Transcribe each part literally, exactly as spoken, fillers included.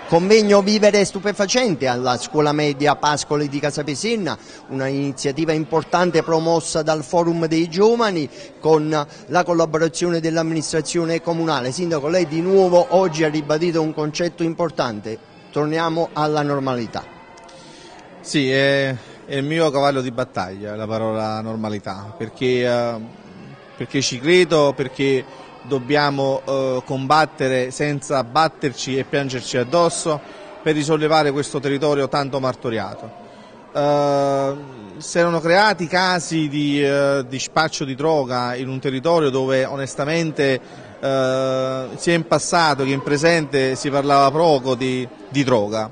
Convegno Vivere Stupefacente alla scuola media Pascoli di Casapesenna, una iniziativa importante promossa dal Forum dei Giovani con la collaborazione dell'amministrazione comunale. Sindaco, lei di nuovo oggi ha ribadito un concetto importante: torniamo alla normalità. Sì, è, è il mio cavallo di battaglia la parola normalità, perché, eh, perché ci credo, perché dobbiamo eh, combattere senza batterci e piangerci addosso per risollevare questo territorio tanto martoriato. Eh, si erano creati casi di, eh, di spaccio di droga in un territorio dove onestamente eh, sia in passato che in presente si parlava poco di, di droga.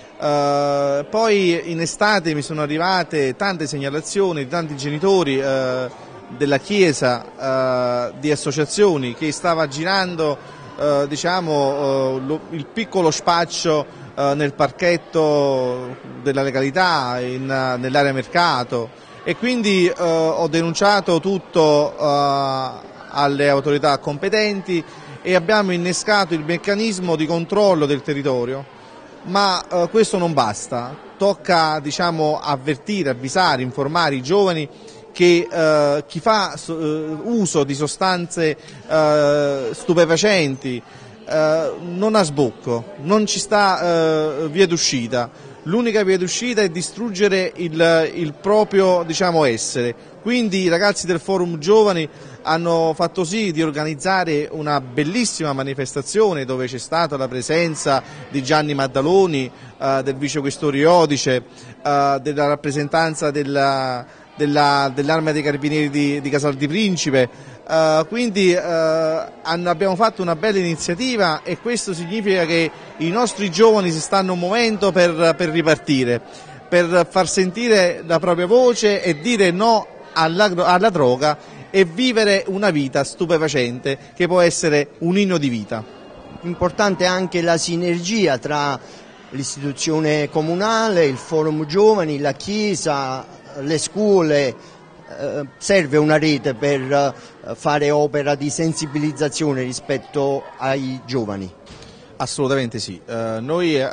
Eh, poi in estate mi sono arrivate tante segnalazioni di tanti genitori eh, della Chiesa, eh, di associazioni che stava girando eh, diciamo, eh, lo, il piccolo spaccio eh, nel parchetto della legalità in, nell'area mercato, e quindi eh, ho denunciato tutto eh, alle autorità competenti e abbiamo innescato il meccanismo di controllo del territorio, ma eh, questo non basta, tocca diciamo, avvertire, avvisare, informare i giovani che eh, chi fa eh, uso di sostanze eh, stupefacenti eh, non ha sbocco, non ci sta eh, via d'uscita. L'unica via d'uscita è distruggere il, il proprio diciamo, essere. Quindi i ragazzi del Forum Giovani hanno fatto sì di organizzare una bellissima manifestazione dove c'è stata la presenza di Gianni Maddaloni, eh, del vicequestore Iodice, eh, della rappresentanza della dell'Arma dei Carabinieri di, di Casal di Principe, uh, quindi uh, hanno, abbiamo fatto una bella iniziativa, e questo significa che i nostri giovani si stanno muovendo per, per ripartire, per far sentire la propria voce e dire no alla, alla droga e vivere una vita stupefacente che può essere un inno di vita. Importante anche la sinergia tra l'istituzione comunale, il Forum Giovani, la Chiesa, le scuole. Eh, serve una rete per eh, fare opera di sensibilizzazione rispetto ai giovani? Assolutamente sì, eh, noi eh,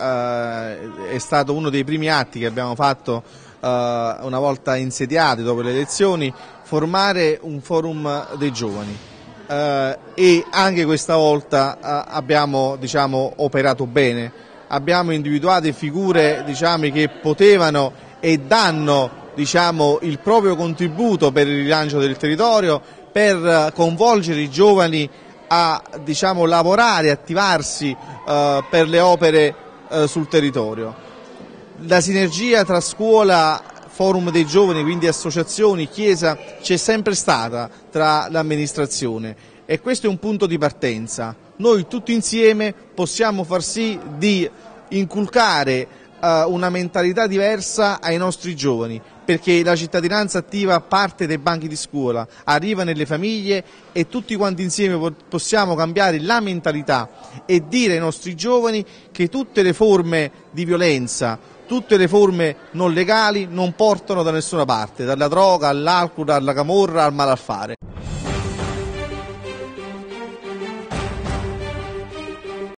è stato uno dei primi atti che abbiamo fatto eh, una volta insediati dopo le elezioni, formare un forum dei giovani, eh, e anche questa volta eh, abbiamo diciamo, operato bene, abbiamo individuato figure diciamo, che potevano e danno diciamo, il proprio contributo per il rilancio del territorio, per coinvolgere i giovani a diciamo, lavorare, attivarsi eh, per le opere eh, sul territorio. La sinergia tra scuola, Forum dei Giovani, quindi associazioni, Chiesa, c'è sempre stata tra l'amministrazione, e questo è un punto di partenza. Noi tutti insieme possiamo far sì di inculcare una mentalità diversa ai nostri giovani, perché la cittadinanza attiva parte dai banchi di scuola, arriva nelle famiglie, e tutti quanti insieme possiamo cambiare la mentalità e dire ai nostri giovani che tutte le forme di violenza, tutte le forme non legali non portano da nessuna parte, dalla droga all'alcol, alla camorra, al malaffare.